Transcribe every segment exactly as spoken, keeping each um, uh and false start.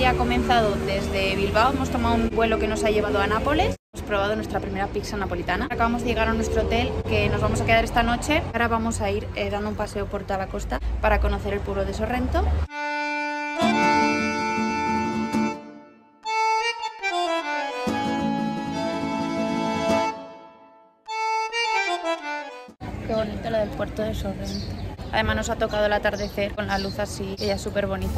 día ha comenzado desde Bilbao, hemos tomado un vuelo que nos ha llevado a Nápoles. Hemos probado nuestra primera pizza napolitana. Acabamos de llegar a nuestro hotel, que nos vamos a quedar esta noche. Ahora vamos a ir eh, dando un paseo por toda la costa para conocer el pueblo de Sorrento. Qué bonito lo del puerto de Sorrento. Además nos ha tocado el atardecer con la luz así, ella es súper bonita.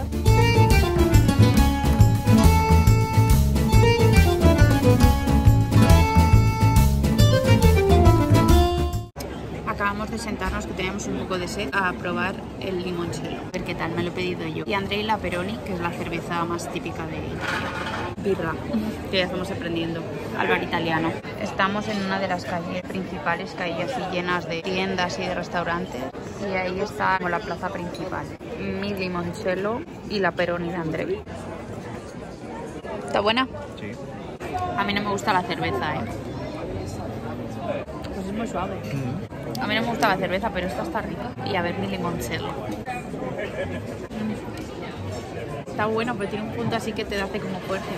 Acabamos de sentarnos, que teníamos un poco de sed, a probar el limoncello. A ver qué tal, me lo he pedido yo. Y Andrei la Peroni, que es la cerveza más típica de Italia. Birra, que ya estamos aprendiendo al bar italiano. Estamos en una de las calles principales que hay así llenas de tiendas y de restaurantes. Y ahí está la plaza principal. Mi limoncello y la Peroni de Andrei. ¿Está buena? Sí. A mí no me gusta la cerveza, ¿eh? Pues es muy suave. Mm. A mí no me gusta la cerveza, pero esta está rica. Y a ver mi limoncello. Mm. Está bueno, pero tiene un punto así que te hace como fuerte.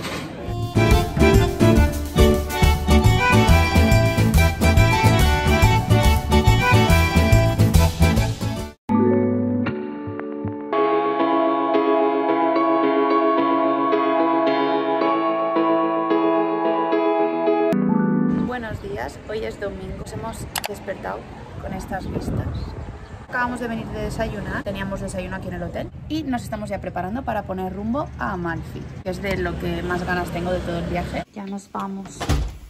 Buenos días, hoy es domingo, nos hemos despertado con estas vistas. Acabamos de venir de desayunar, teníamos desayuno aquí en el hotel y nos estamos ya preparando para poner rumbo a Amalfi, que es de lo que más ganas tengo de todo el viaje. Ya nos vamos.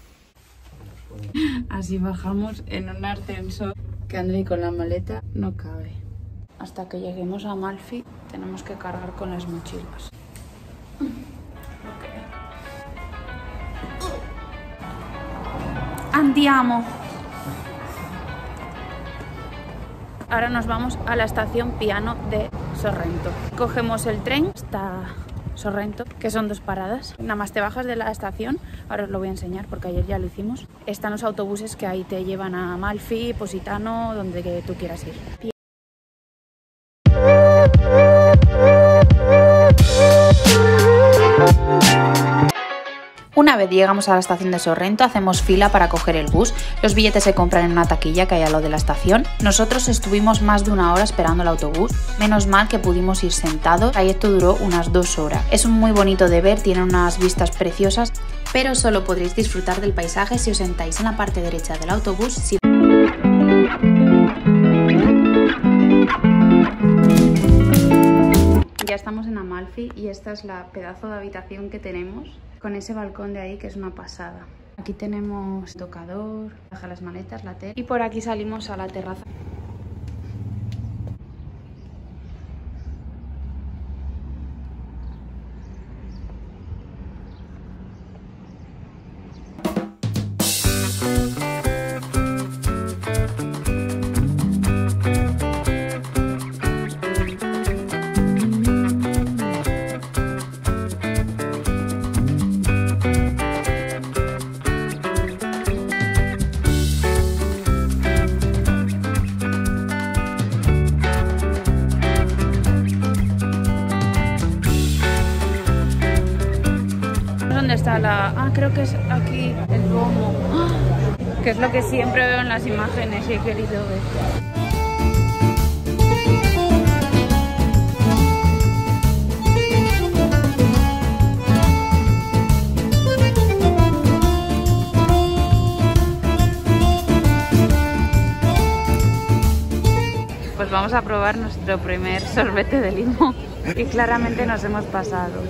Así bajamos en un ascensor que Andrei con la maleta no cabe. Hasta que lleguemos a Amalfi tenemos que cargar con las mochilas. Andiamo. Ahora nos vamos a la estación Piano de Sorrento. Cogemos el tren hasta Sorrento, que son dos paradas. Nada más te bajas de la estación, ahora os lo voy a enseñar porque ayer ya lo hicimos. Están los autobuses que ahí te llevan a Amalfi, Positano, donde tú quieras ir. Una vez llegamos a la estación de Sorrento, hacemos fila para coger el bus. Los billetes se compran en una taquilla que hay a lo de la estación. Nosotros estuvimos más de una hora esperando el autobús. Menos mal que pudimos ir sentados. El trayecto duró unas dos horas. Es muy bonito de ver, tiene unas vistas preciosas, pero solo podréis disfrutar del paisaje si os sentáis en la parte derecha del autobús. Si... Ya estamos en Amalfi y esta es la pedazo de habitación que tenemos, con ese balcón de ahí que es una pasada. Aquí tenemos tocador, deja las maletas, la tele y por aquí salimos a la terraza. ¿Dónde está la...? Ah, creo que es aquí el Duomo, ¡oh! Que es lo que siempre veo en las imágenes y he querido ver. Pues vamos a probar nuestro primer sorbete de limón y claramente nos hemos pasado.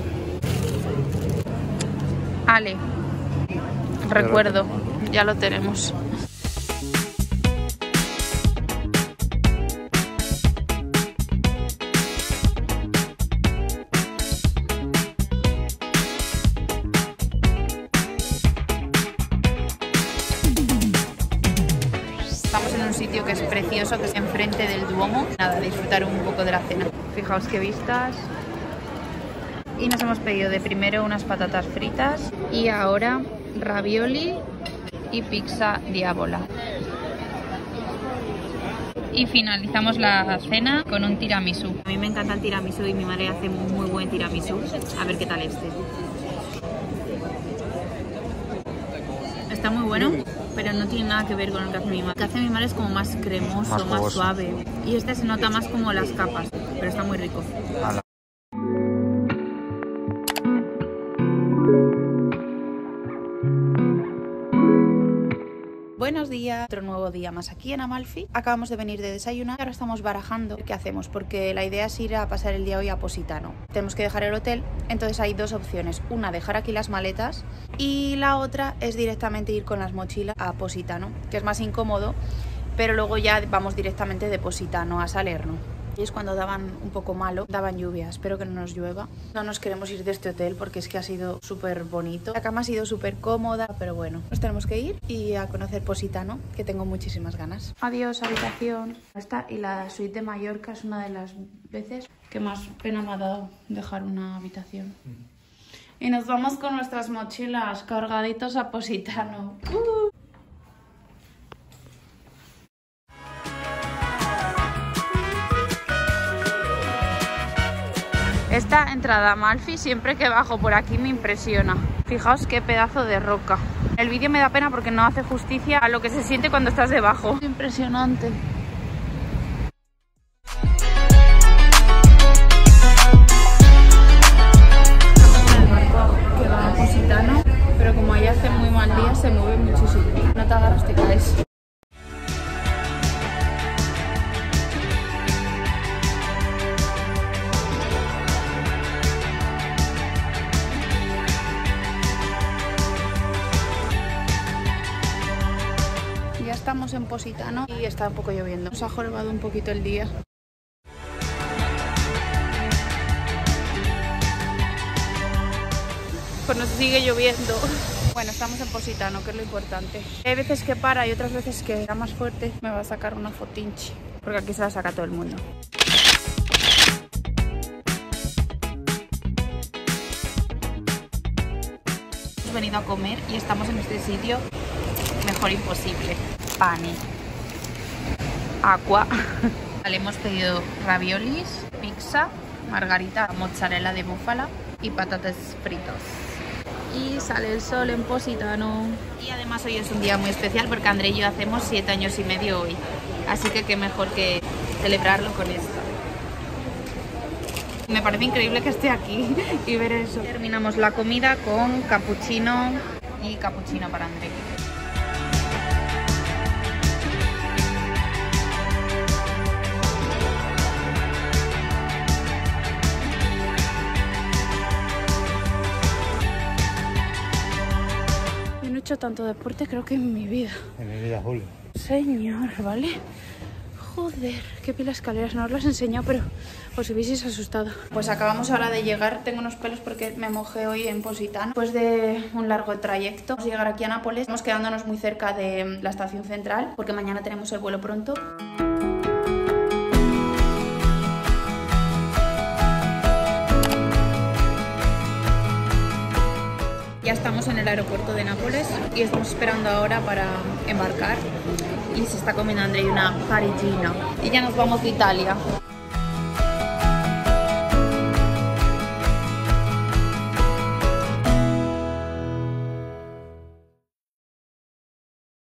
Ale, recuerdo, ya lo tenemos. Estamos en un sitio que es precioso, que es enfrente del Duomo. Nada, disfrutar un poco de la cena. Fijaos qué vistas. Y nos hemos pedido de primero unas patatas fritas y ahora ravioli y pizza diavola. Y finalizamos la cena con un tiramisú. A mí me encanta el tiramisú y mi madre hace muy buen tiramisú. A ver qué tal este. Está muy bueno, pero no tiene nada que ver con el que hace mi madre. El que hace mi madre es como más cremoso, más, más suave. Y este se nota más como las capas, pero está muy rico. Ala. Buenos días, otro nuevo día más aquí en Amalfi. Acabamos de venir de desayunar y ahora estamos barajando qué hacemos, porque la idea es ir a pasar el día hoy a Positano. Tenemos que dejar el hotel, entonces hay dos opciones. Una, dejar aquí las maletas, y la otra es directamente ir con las mochilas a Positano, que es más incómodo, pero luego ya vamos directamente de Positano a Salerno. Y es cuando daban un poco malo, daban lluvia, espero que no nos llueva. No nos queremos ir de este hotel porque es que ha sido súper bonito. La cama ha sido súper cómoda, pero bueno, nos tenemos que ir y a conocer Positano, que tengo muchísimas ganas. Adiós, habitación. Esta y la suite de Mallorca es una de las veces que más pena me ha dado dejar una habitación. Y nos vamos con nuestras mochilas cargaditos a Positano. Uh. Esta entrada a Amalfi, siempre que bajo por aquí me impresiona. Fijaos qué pedazo de roca. El vídeo me da pena porque no hace justicia a lo que se siente cuando estás debajo. Es impresionante. Estamos en el barco que va a Positano, pero como allá hace muy mal día se mueve muchísimo. No te agarras, te caes. Estamos en Positano y está un poco lloviendo. Nos ha jorobado un poquito el día. Pues nos sigue lloviendo. Bueno, estamos en Positano, que es lo importante. Hay veces que para y otras veces que era más fuerte. Me va a sacar una fotinchi, porque aquí se la saca todo el mundo. Hemos venido a comer y estamos en este sitio mejor imposible. Pane, agua. Vale, hemos pedido raviolis, pizza, margarita, mozzarella de búfala y patatas fritos. Y sale el sol en Positano. Y además hoy es un día muy especial porque André y yo hacemos siete años y medio hoy. Así que qué mejor que celebrarlo con esto. Me parece increíble que esté aquí y ver eso. Terminamos la comida con cappuccino y cappuccino para André. He hecho tanto deporte creo que en mi vida. En mi vida, Julio. Señor, ¿vale? Joder, qué pila escaleras. No os las he enseñado, pero os hubieseis asustado. Pues acabamos ahora de llegar. Tengo unos pelos porque me mojé hoy en Positano. Después de un largo trayecto, vamos a llegar aquí a Nápoles. Estamos quedándonos muy cerca de la estación central porque mañana tenemos el vuelo pronto. Ya estamos en el aeropuerto de Nápoles y estamos esperando ahora para embarcar. Y se está comiendo André una parigina. Y ya nos vamos de Italia.